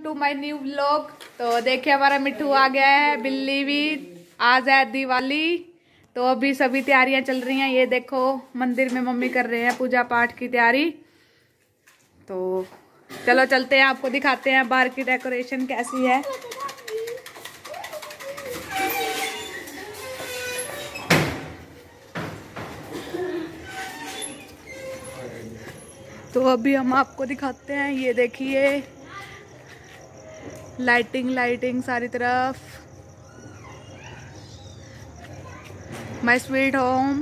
To my new vlog. तो देखिए हमारा मिट्टू आ गया है, बिल्ली भी। आज है दिवाली, तो अभी सभी तैयारियां चल रही हैं। ये देखो मंदिर में मम्मी कर रहे हैं पूजा पाठ की तैयारी। तो चलो चलते हैं, आपको दिखाते हैं बाहर की डेकोरेशन कैसी है। तो अभी हम आपको दिखाते हैं, ये देखिए लाइटिंग लाइटिंग सारी तरफ। My sweet home.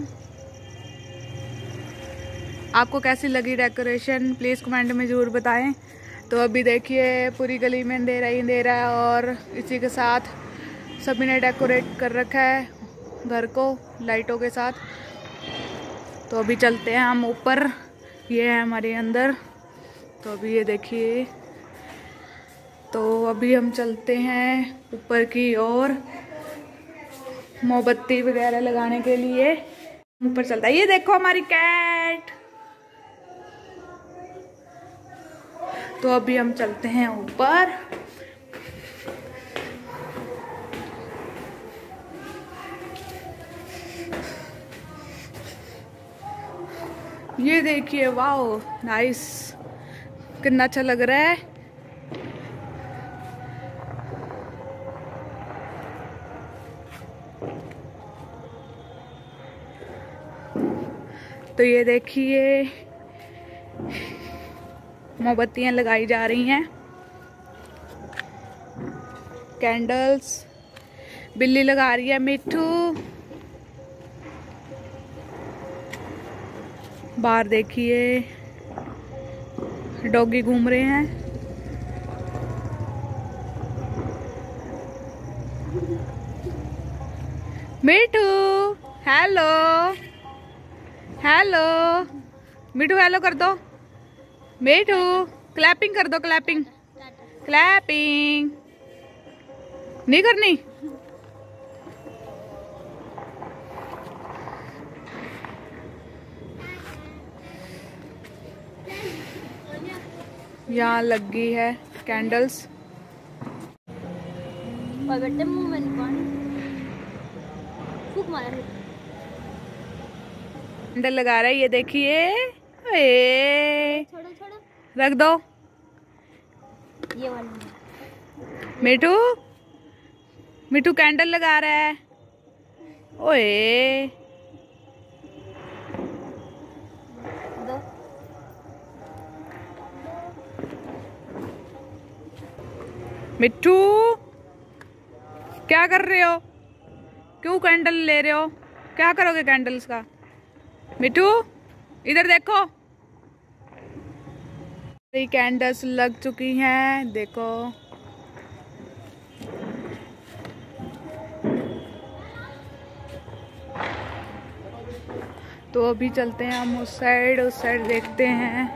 आपको कैसी लगी डेकोरेशन प्लीज कमेंट में जरूर बताएं। तो अभी देखिए पूरी गली में अंधेरा ही अंधेरा है और इसी के साथ सभी ने डेकोरेट कर रखा है घर को लाइटों के साथ। तो अभी चलते हैं हम ऊपर, ये है हमारे अंदर। तो अभी ये देखिए, तो अभी हम चलते हैं ऊपर की ओर मोमबत्ती वगैरह लगाने के लिए। ऊपर चलता है, ये देखो हमारी कैट। तो अभी हम चलते हैं ऊपर। ये देखिए, वाओ नाइस, कितना अच्छा लग रहा है। तो ये देखिए मोमबत्तियां लगाई जा रही हैं, कैंडल्स। बिल्ली लगा रही है मिट्टू। बाहर देखिए डॉगी घूम रहे हैं। Mittu hello, hello Mittu, hello कर दो। मिट्टू क्लैपिंग कर दो, क्लैपिंग क्लैपिंग नहीं करनी। यहाँ लगी है कैंडल्स। कैंडल लगा रहा है, ये देखिए। रख दो ये वाली। मिठू, मिठू कैंडल लगा रहा है। ओए दो। मिट्टू क्या कर रहे हो? क्यों कैंडल ले रहे हो? क्या करोगे कैंडल्स का? मिट्टू इधर देखो, कैंडल्स लग चुकी हैं, देखो। तो अभी चलते हैं हम उस साइड देखते हैं।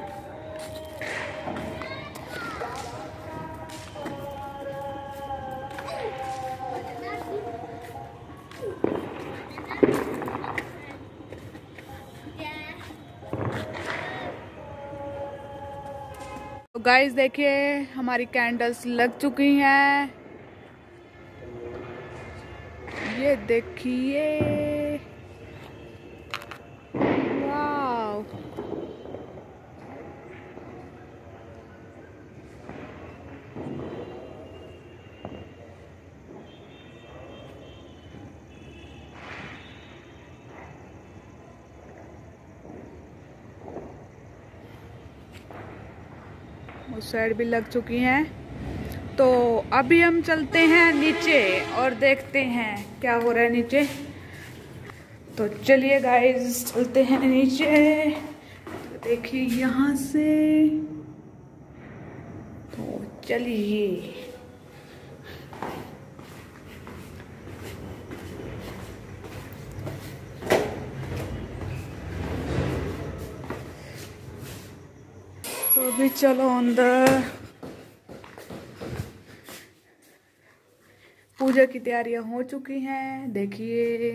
तो गाइस देखिए हमारी कैंडल्स लग चुकी हैं, ये देखिए। वाव, उस साइड भी लग चुकी हैं। तो अभी हम चलते हैं नीचे और देखते हैं क्या हो रहा है नीचे। तो चलिए गाइस चलते हैं नीचे। तो देखिए यहाँ से, तो चलिए। तो अभी चलो अंदर। पूजा की तैयारियां हो चुकी हैं, देखिए।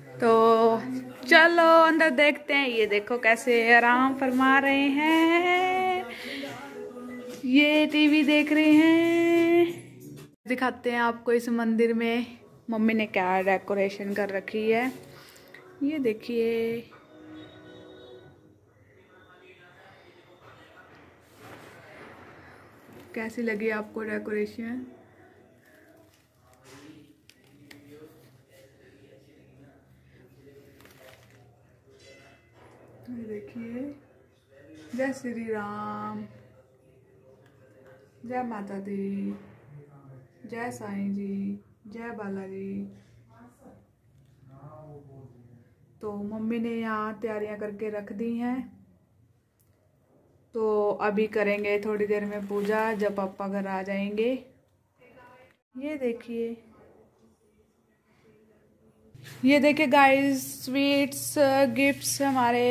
तो चलो अंदर देखते हैं। ये देखो कैसे आराम फरमा रहे हैं, ये टीवी देख रहे हैं। दिखाते हैं आपको इस मंदिर में मम्मी ने क्या डेकोरेशन कर रखी है। ये देखिए, कैसी लगी आपको डेकोरेशन? देखिए, जय श्री राम, जय माता दी, जय साईं जी, जय बालाजी। तो मम्मी ने यहाँ तैयारियां करके रख दी हैं, तो अभी करेंगे थोड़ी देर में पूजा जब पापा घर आ जाएंगे। ये देखिए, ये देखिए गाइस, स्वीट्स गिफ्ट्स हमारे।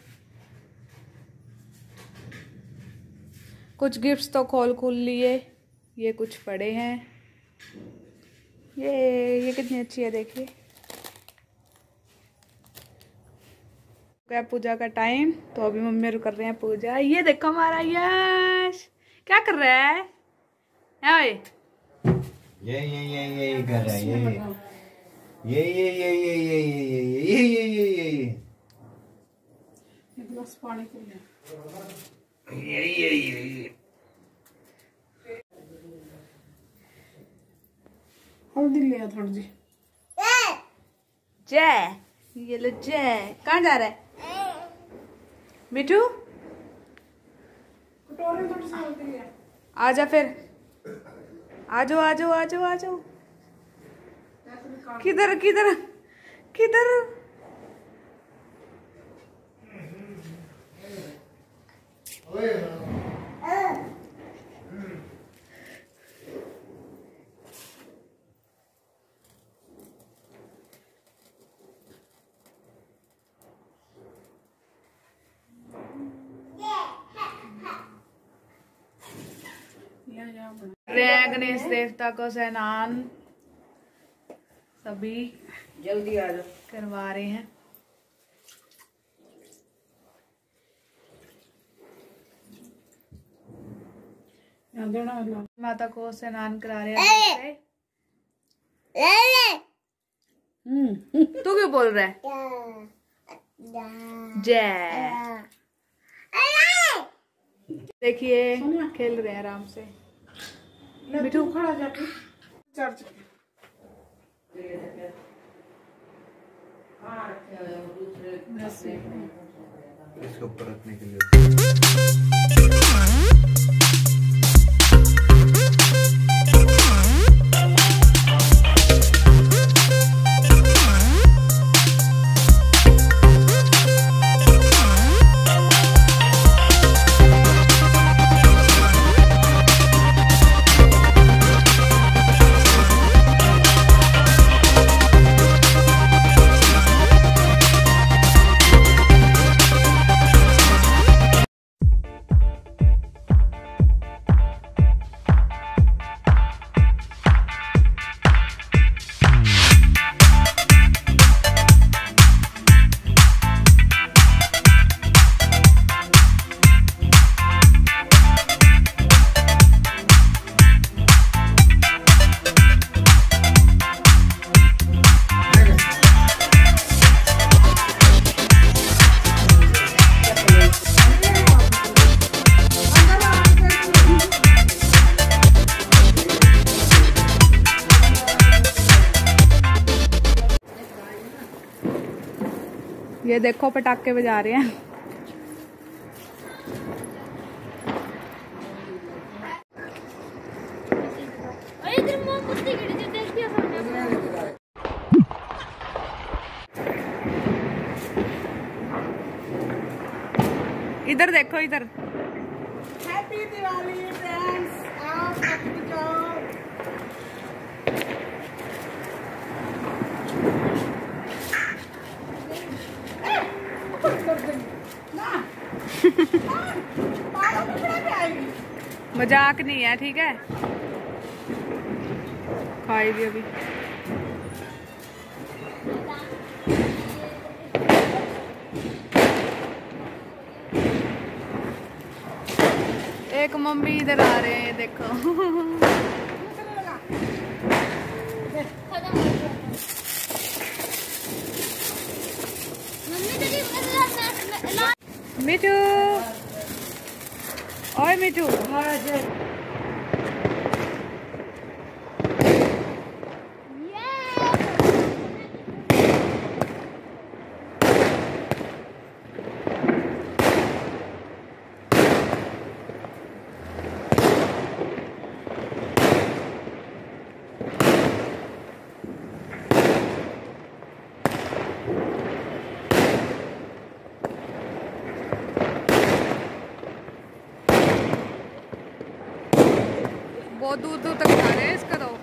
कुछ गिफ्ट्स तो खोल लिए, ये कुछ पड़े हैं। ये कितनी अच्छी है, देखिए। क्या पूजा का टाइम, तो अभी मम्मी कर रहे हैं पूजा। ये देखो हमारा यश क्या कर रहा है ओए? ये कर रहा है, ये गिलास पानी को ले। हल्दी ले थोड़ी जी। जय, ये लो जय। कहाँ जा रहा है मिठू? आजा फिर, आजो आजो आजो आजो। किधर किधर किधर? गणेश देवता को स्नान सभी जल्दी आ जाओ, करवा रहे हैं। माता को स्नान करा रहे हैं। तू क्यों बोल रहा है? जय। देखिए खेल रहे हैं आराम से। मिठू खड़ा जाके चर्च इसको ऊपर रखने के लिए। ये देखो पटाखे बजा रहे हैं। इधर देखो, इधर। हैप्पी दिवाली फ्रेंड्स, आओ पकड़ जाओ। मजाक नहीं है, ठीक है? खाएगी अभी। एक मम्मी इधर आ रहे हैं, देखो। खत्म हो गया। मम्मी तेरी मिठू, ओए मिठू, बहुत दूर दूर तक जा रहे हैं इसका तो।